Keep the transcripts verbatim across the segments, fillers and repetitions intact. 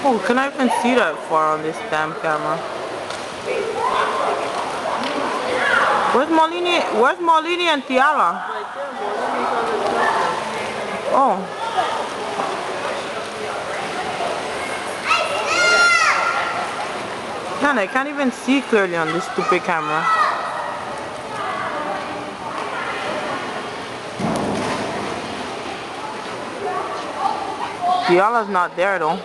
Oh, can I even see that far on this damn camera? Where's Molini? Where's Molini and Tiara? Oh. Man, I can't even see clearly on this stupid camera. Tiara's not there though.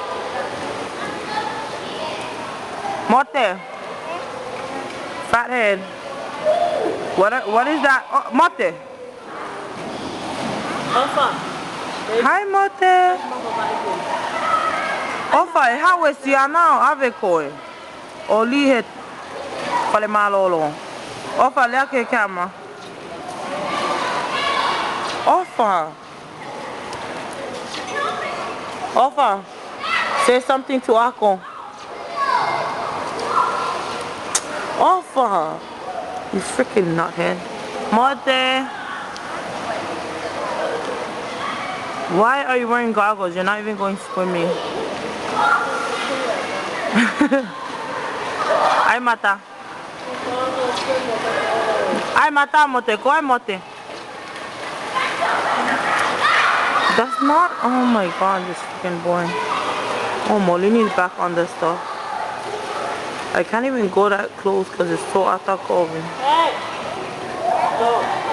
Mote. Fathead. What what is that? Oh, Mote. Ofa. Hi Mote. Ofa, how is you now? Ave koi. Oli het. Fale malolo. Ofa, leke camera. Ofa. Ofa. Say something to Ako. Ofa. You freaking nuthead. Mote. Why are you wearing goggles? You're not even going swimming. Ay mata. Ay mata mote. Go ay mote. That's not. Oh my god, this freaking boy. Oh, Molini's back on the stuff. I can't even go that close because it's so attack over. Hey! Go.